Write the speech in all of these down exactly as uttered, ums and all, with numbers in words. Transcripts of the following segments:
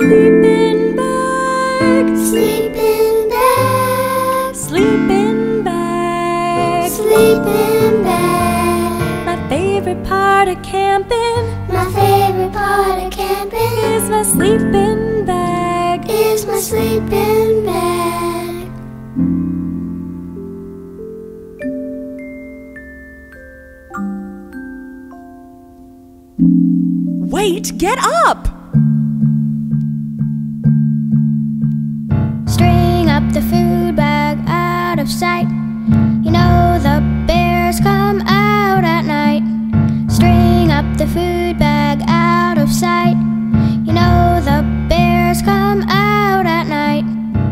Sleepin' bag, Sleepin' bag, sleepin' bag, sleepin' bag. My favorite part of camping My favorite part of camping is my sleepin' bag. is my sleeping bag. Wait, get up! String up the food bag out of sight. You know the bears come out at night. String up the food bag out of sight. You know the bears come out at night.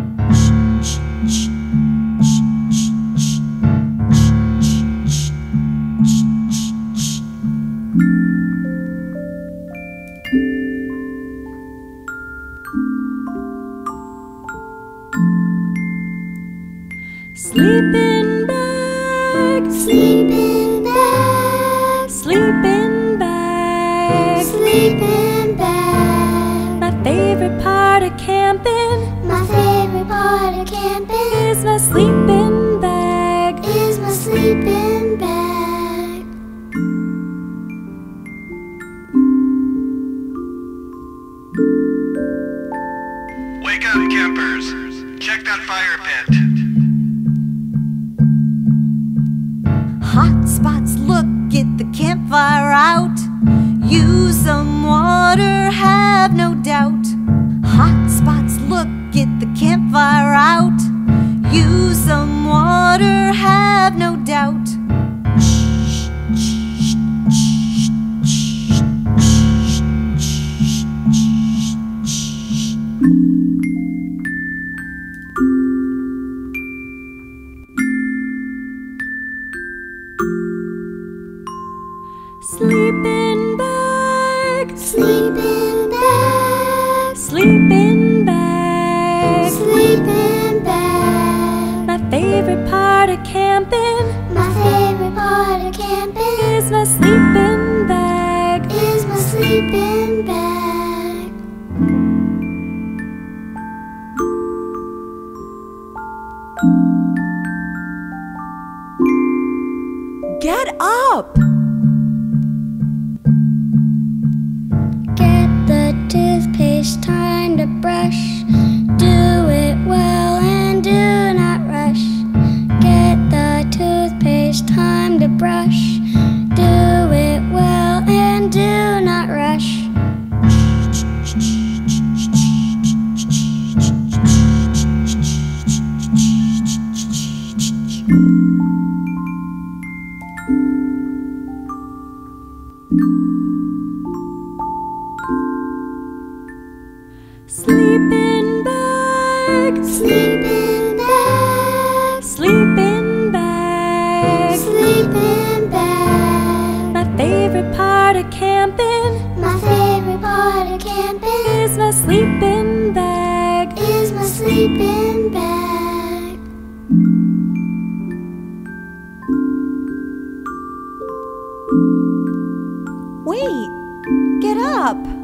Sleepin' bag, Sleeping bag, sleepin' bag, sleeping bag. My favorite part of camping My favorite part of camping is my sleepin' bag. is my sleeping bag. Wake up, campers! Check that fire pit. Hot spots, look, get the campfire out. Use some water, have no doubt. Hot spots, look, get the campfire out. Use some water, have no doubt. Sleepin' bag, Sleeping bag, sleepin' bag, sleeping bag. My favorite part of camping My favorite part of camping is my sleepin' bag. is my sleeping bag. Get up! Get the toothpaste, time to brush. Do it well and do not rush. Get the toothpaste, time to brush. Do it well and do not rush. Sleepin' bag, Sleeping bag, sleepin' bag, sleeping bag. My favorite part of camping My favorite part of camping is my sleepin' bag. is my sleeping bag. Wait, get up.